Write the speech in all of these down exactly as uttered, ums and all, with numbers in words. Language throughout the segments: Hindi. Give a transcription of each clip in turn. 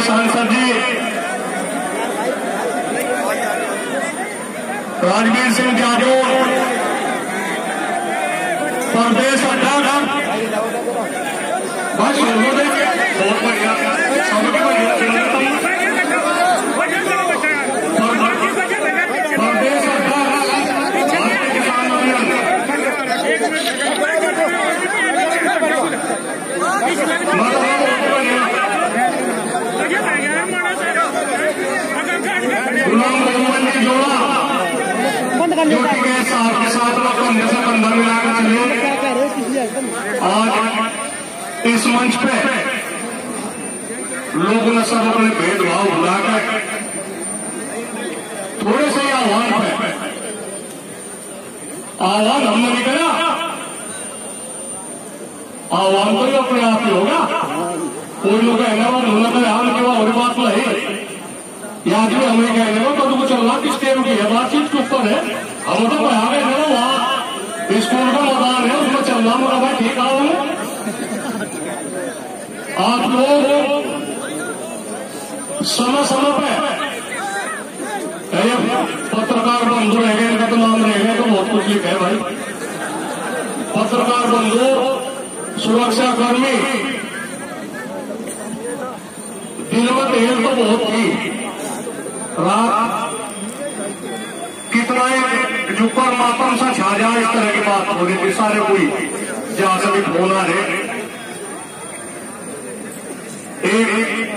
सांसद जी राजवीर सिंह यादव प्रदेश अध्यक्ष बस बहुत बढ़िया सबके बढ़िया प्रदेश अध्यक्ष भारतीय किसान यूनियन गुलाम मोहम्मद जी जोड़ा जो के साथ के साथ लोग कंधे से कंधा मिलाकर चले। आज इस मंच पे लोगों ने सब अपने भेदभाव भुलाकर थोड़े से आह्वान पे आह्वान हमने नहीं करा, आह्वान तो ही अपने आप ही होगा। कोई लोग कहना वो ढूंढना तो यहाँ के और बात तो है याद में हमें कहने को तो चलना किस टेम की है बातचीत के ऊपर है। हम तो यहाँ गए ना वहाँ स्कूल का मैदान है उसमें चलना मेरा भाई ठीक आओ। आप लोग समय समय पे पत्रकार बंधु रह गए, इनका तो नाम रह गए तो बहुत कुछ लिखा है भाई। पत्रकार बंधु, सुरक्षा कर्मी, दिन में देर तो बहुत थी, रात कितना ही जुपर मातम सा छा जाए इस तरह की बात हो रही थी। सारे कोई जहां से भी फोन आ रहे, एक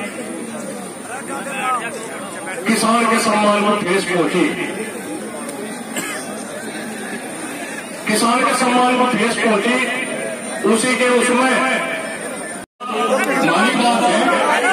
किसान के सम्मान को ठेस पहुंची, किसान के सम्मान को ठेस पहुंची, उसी के उसमें हमारी बात है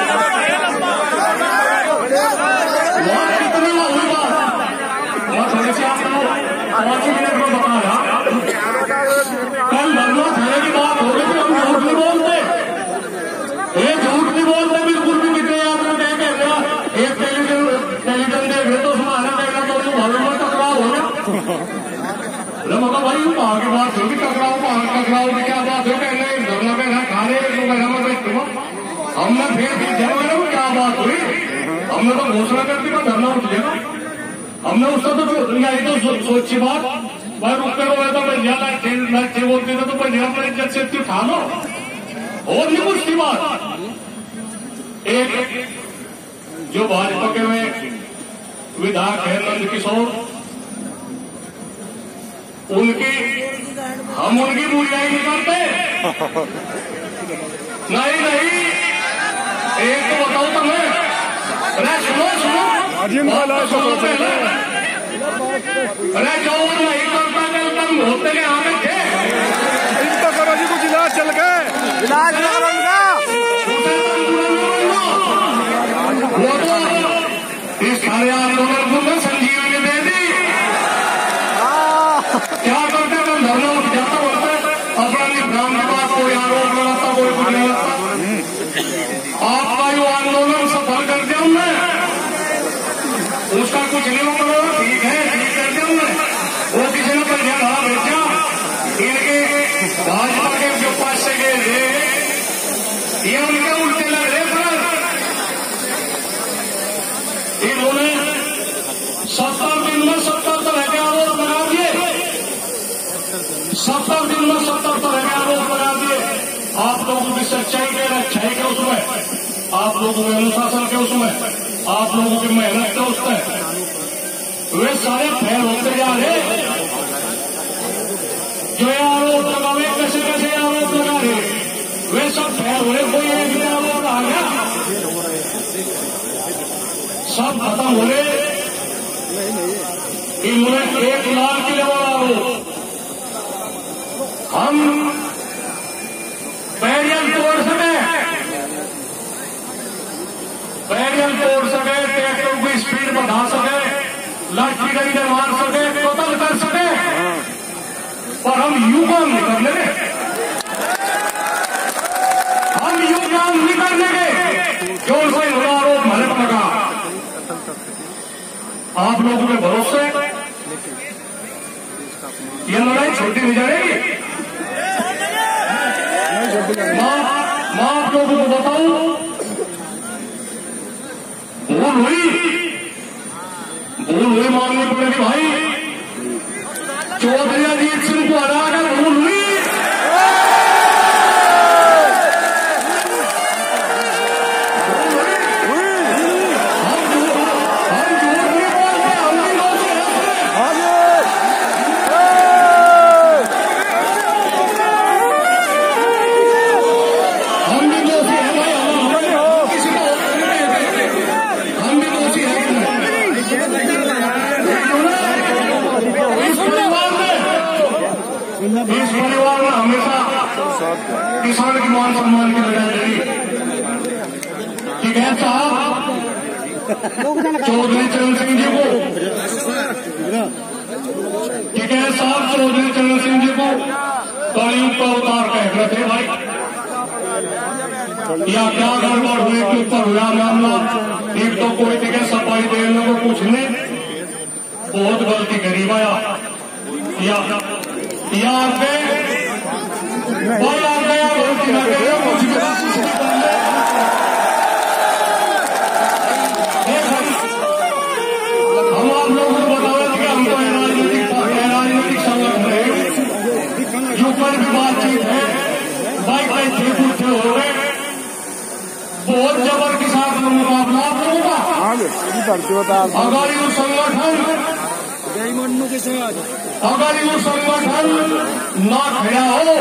कितनी हुई बात और थोड़ी सी आपको पांच मिनट में बता रहा। कल धरना थाने की बात हो रही थी, हम झूठ नहीं बोलते, ये झूठ नहीं बोलते बिल्कुल भी। कितने आदमी कह कहना एक टेलीविजन टेलीविजन देख रहे तो उसमें आना देगा तो उसमें भालू में टकराव हो गया। मतलब भाई वहां की बात होगी, टकराव वहां टकराव की क्या बात हो, कहने धरना पे खा रहे में बैठ हमने फिर जब क्या बात हुई, हमने तो घोषणा कर दी धरना उठ गया। हमने उसका तो यही तो सोची बात भाई रुकते हुए तो लाइट बोलते थे तो पंजाब अपने इज्जत से उठा लो और नहीं कुछ थी बात। एक जो भाजपा के में विधायक है नंद किशोर, उनकी हम उनकी बुराई नहीं करते, नहीं नहीं एक तो बताओ तुम्हें, अरे सुनो सुनो सुनो पहले, अरे जो नहीं करता कल तुम होते के आगे थे इनका करो जी कुछ इलाज चल गए इलाज वो तो इस सारे आंदोलन को मैं संजीवनी दे दी। क्या करते तुम धरना उठ जाता बोलते अपना निभ्राम के पास कोई आरोप लगाता कोई कुछ नहीं लगता। आपका जो आंदोलन सफल कर दिया हमने, उसका कुछ नहीं करो ठीक है ठीक कर दिया हमने, वो किसी ने पर ध्यान भेजा इनके भाजपा के जो पास से गए ये उनके उल्टे लग रहे पर इन्होंने सत्तर दिन में सत्तर तरह के आरोप लगा दिए, सत्तर दिन में सत्तर तरह के आरोप लगा दिए। आप लोगों की सच्चाई के अच्छाई के उसमें, आप लोगों के अनुशासन के उसमें, आप लोगों की मेहनत के उसमें वे सारे फेल होते जा रहे। जो आरोप लगावे कैसे कैसे आरोप लगा रहे वे सब फेल हो रहे। कोई एक भी आरोप आ गया सब खत्म हो रहे। इन्होंने एक लाख की लेवल आरोप, हम बैरियर तोड़ सके, बैरियर तोड़ सके, ट्रैक्टर की स्पीड बढ़ा सके, लाठी डंडे मार सके, कतल कर सके, पर हम यू काम नहीं कर लेंगे, हम यू काम नहीं कर लेंगे जो उनसे इन्होंने आरोप हमारे पर लगा। आप लोगों के भरोसे ये लड़ाई छोटी नहीं जाएगी। मैं आप लोगों को बताऊं इस परिवार में हमेशा किसान की मान सम्मान की लड़ाई लड़ी। टिकैत साहब चौधरी चरण सिंह जी को टिकैत साहब चौधरी चरण सिंह जी को कलयुग का अवतार कह रहे थे भाई, या क्या गड़बड़ हुई के ऊपर हुआ मामला। एक तो कोई टिकट सफाई देने को कुछ नहीं, बहुत गलती करी भाया या या आगे भाई आ गया गलती ना करे कुछ भी हम आप लोगों को बता रहे थे कि हम तो राजनीतिक राजनीतिक संगठन है, जो पर भी बातचीत है भाई कैसे कुछ हो गए, बहुत जबर के साथ मुकाबला आप लोगों का। अगर यू संगठन अगर यू संगठन ना खड़ा हो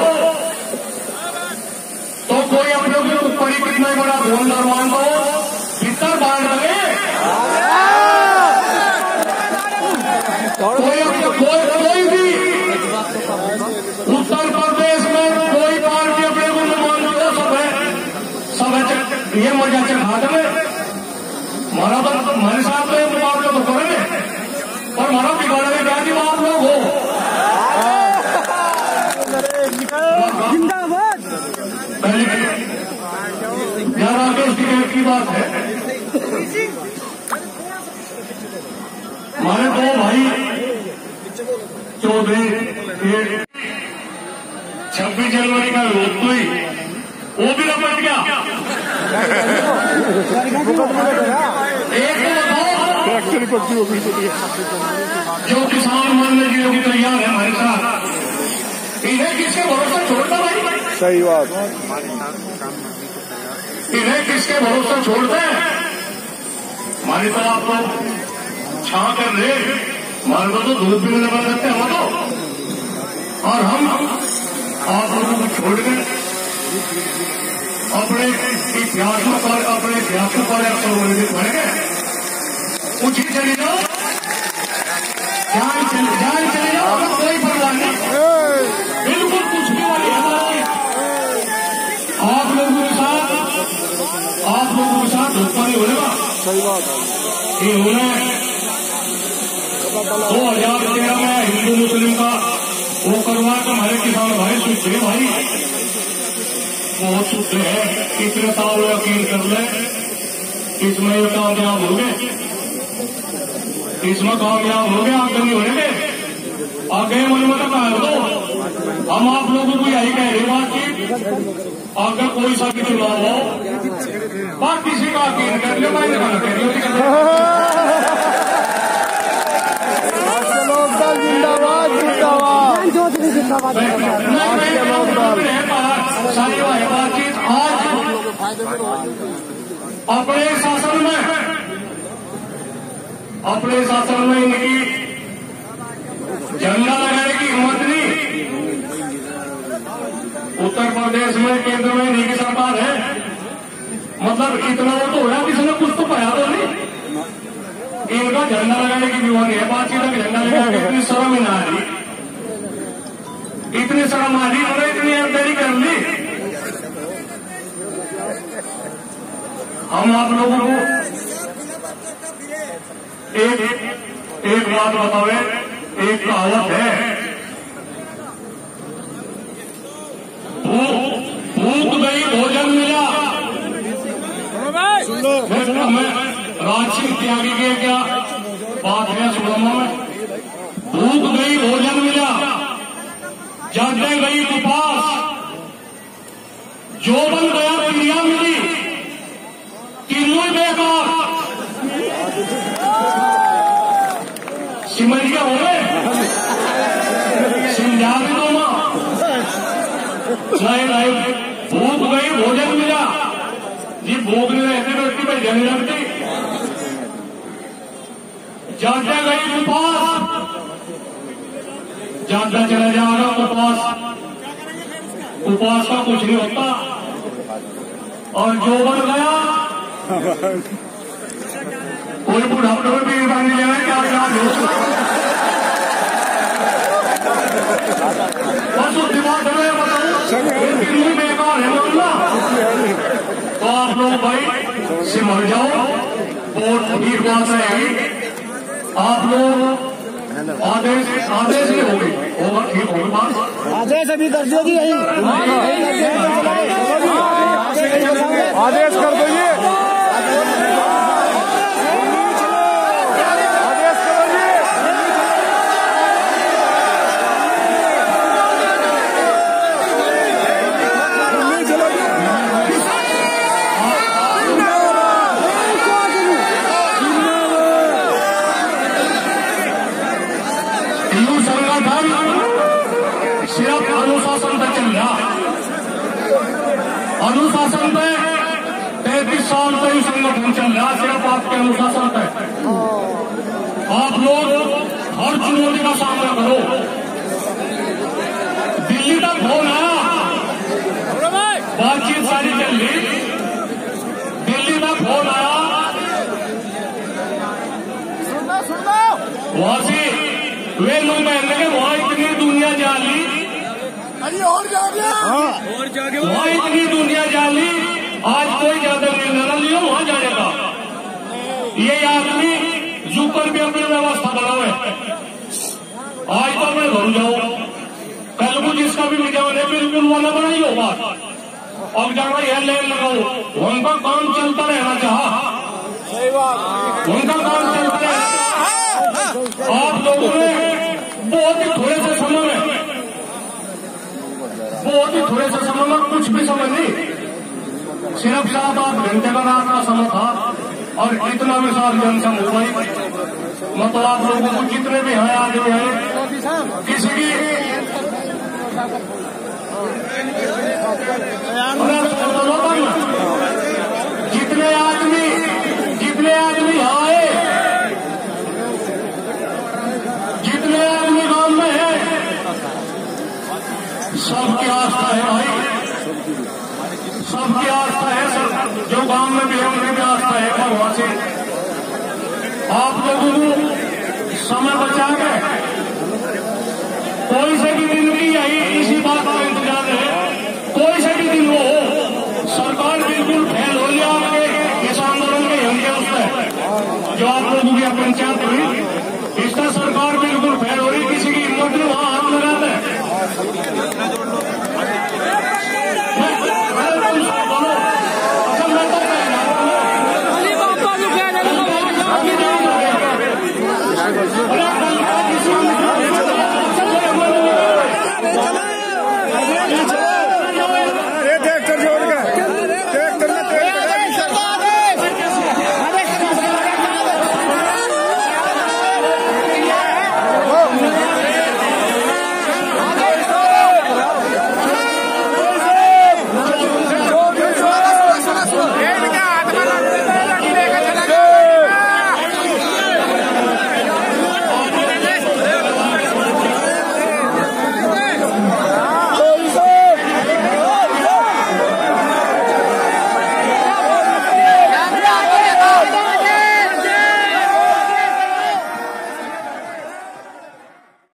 तो कोई अपने को ऊपर ही कितना बड़ा धोलदार मान दो भीतर बांध लगे, कोई अपने कोई कोई भी उत्तर प्रदेश में कोई पार्टी अपने को न मान दो, सब है सब है ये मजा चढ़ाते में हमारा तो हमारे साथ में मुकाबला तो करेंगे और हमारा बिगाड़े में क्या बात लोग हो। जिंदाबाद। ग्यारह अगस्त टिकट की बात है, हमारे दो भाई चौधरी छब्बीस जनवरी का रोक हुई वो भी लपट गया। एक जो किसान मानने के लिए तैयार है हमारे साथ, इन्हें किसके भरोसा छोड़ता भाई? सही बात। इन्हें किसके भरोसा छोड़ते हैं? हमारी तरह आप लोग छा कर ले, हमारे को तो धूप भी नहीं लगा सकते हम तो, और हम आप लोगों को छोड़ कर अपने इतिहासों पर अपने इतिहासों पर अवलंबित बन गए। कुछ ही चले जाओ, जान चले जान चले जाओ, कोई परवाह नहीं, बिल्कुल कुछ भी वाली हमारी आप लोगों के साथ आप लोगों के साथ धोखा नहीं होगा। सही बात है। इन्होंने दो हजार तेरह में हिंदू मुस्लिम का वो करवा तो हमारे किसान भाई शुद्ध है भाई, बहुत शुद्ध है, इतने साल यकीन कर ले इसमें ये कामयाब हो गए, इसमें कामयाब हो गए, आगे नहीं होने के आगे मन में तो कह दो। हम आप लोगों को यही कह रहे बात की अगर कोई सा भी चुनाव हो बात किसी का यकीन कर ले, मैं कहना कह जिंदाबाद जिंदाबाद सारी बातचीत आज अपने शासन में अपने शासन में इनकी झंडा लगाने की हिम्मत नहीं। उत्तर प्रदेश में केंद्र में इनकी सरकार है, मतलब इतना वो तो हो रहा किसी ने कुछ तो पाया तो नहीं, इनका झंडा लगाने की बीमारी है। बातचीत है झंडा लगाने की इतनी शर्म ही ना आ रही, इतनी शर्म आ रही, उन्होंने इतनी अनदेरी कर ली। हम आप लोगों को एक एक बात बतावे, एक कहावत है, भूख गई भोजन मिला। मैं राजसिंह त्यागी के क्या बात है सुनामा में, भूख गई भोजन मिला, जगने गई उपास, जो बन गया क्रिया मिली, तीनों बेकार। सिमर क्या हो गए सिंधा भी दो मां नहीं नहीं, भूख गई भोजन मिला जी, भूख नहीं रहते व्यक्ति पर जल लगती, जाता गई उपास, जाता चला जा रहा उपास, उपास का कुछ नहीं होता, और जो बन गया कोई बुढ़ापे में भी बांध लिया है क्या क्या बस उस दिमाग में बताऊं दिल्ली बेकार है मामला, तो आप लोग भाई सिमर जाओ, वोट ठीक बात है। आप लोग आदेश आदेश ही होगी, होगा ठीक होगी बात, आदेश अभी कर दोगी यही आदेश कर दो ये आदेश करो ये संगठन सिर्फ अनुशासन पे चल रहा, अनुशासन पे तैतीस साल पे ही संगठन चल रहा, सिर्फ आपके अनुशासन पे। आप लोग हर चुनौती का सामना करो। दिल्ली तक फोन आया, बातचीत सारी चल रही, दिल्ली तक फोन आया, वहां से वे लोग कहने के वहां इतनी दुनिया जाली, अरे और जागे और जागे वहां इतनी दुनिया जाली, आज कोई ज्यादा निर्णय न लियो, वहां जाएगा। ये आदमी ऊपर भी अपनी व्यवस्था बनावे, आज तो मैं घर जाऊं, कल को जिसका भी विज्ञान है बिल्कुल वाला बनाई होगा, अब जाना यह लेन लगाओ, उनका काम चलता रहना चाह, उनका काम चलता रहना। आप लोगों ने बहुत ही थोड़े से समय में, बहुत ही थोड़े से समय में, कुछ भी समय नहीं, सिर्फ सात आठ घंटे का रात का समय था और इतना विशाल जनसमूह भाई, मतलब आप लोगों को जितने भी हैं आदमी हैं, किसी की जितने आदमी जितने आदमी आए, जितने आदमी गांव में है, सबकी आस्था है भाई, सबकी आस्था है, सब जो गांव में भी है उनकी भी आस्था है भगवान से। आप लोगों को समय बचा के कोई से भी दिन की यही इसी बात का इंतजार है, कोई से भी दिन वो हो, सरकार बिल्कुल फेल हो गया आपके इस आंदोलन के हम के उसमें जो आप लोगों की पंचायत हुई, इसका सरकार बिल्कुल फेल हो रही, किसी की हिम्मत नहीं वहां हाथ लगाते हैं।